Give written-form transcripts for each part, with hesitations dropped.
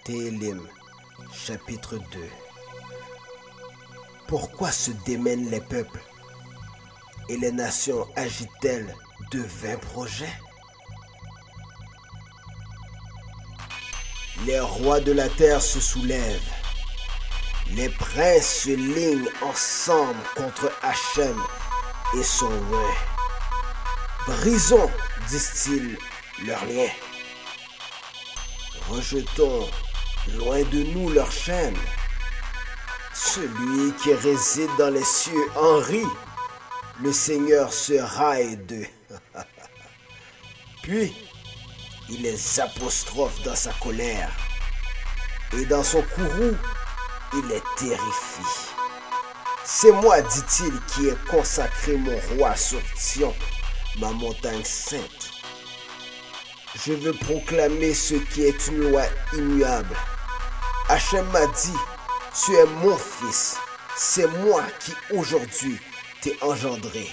Télim, chapitre 2. Pourquoi se démènent les peuples et les nations agitent-elles de vains projets? Les rois de la terre se soulèvent, les princes se lignent ensemble contre Hachem et son lien. Brisons, disent-ils, leurs liens. Rejetons loin de nous leurs chaînes. Celui qui réside dans les cieux en rit. Le Seigneur se raille d'eux. Puis, il les apostrophe dans sa colère. Et dans son courroux, il les terrifie. C'est moi, dit-il, qui ai consacré mon roi sur Sion, ma montagne sainte. Je veux proclamer ce qui est une loi immuable. Hachem m'a dit, tu es mon fils, c'est moi qui aujourd'hui t'ai engendré.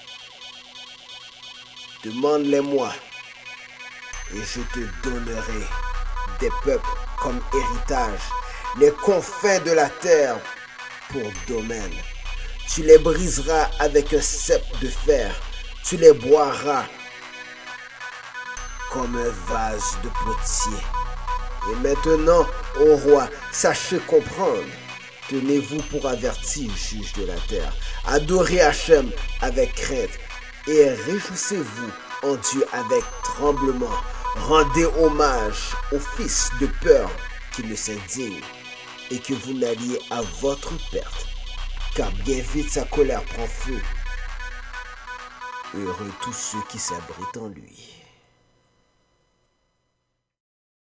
Demande-les-moi et je te donnerai des peuples comme héritage, les confins de la terre pour domaine. Tu les briseras avec un cep de fer, tu les boiras comme un vase de potier. Et maintenant, ô roi, sachez comprendre. Tenez-vous pour averti, juge de la terre. Adorez Hachem avec crainte et réjouissez-vous en Dieu avec tremblement. Rendez hommage au fils de peur qui ne s'indigne et que vous n'alliez à votre perte, car bien vite sa colère prend feu. Heureux tous ceux qui s'abritent en lui.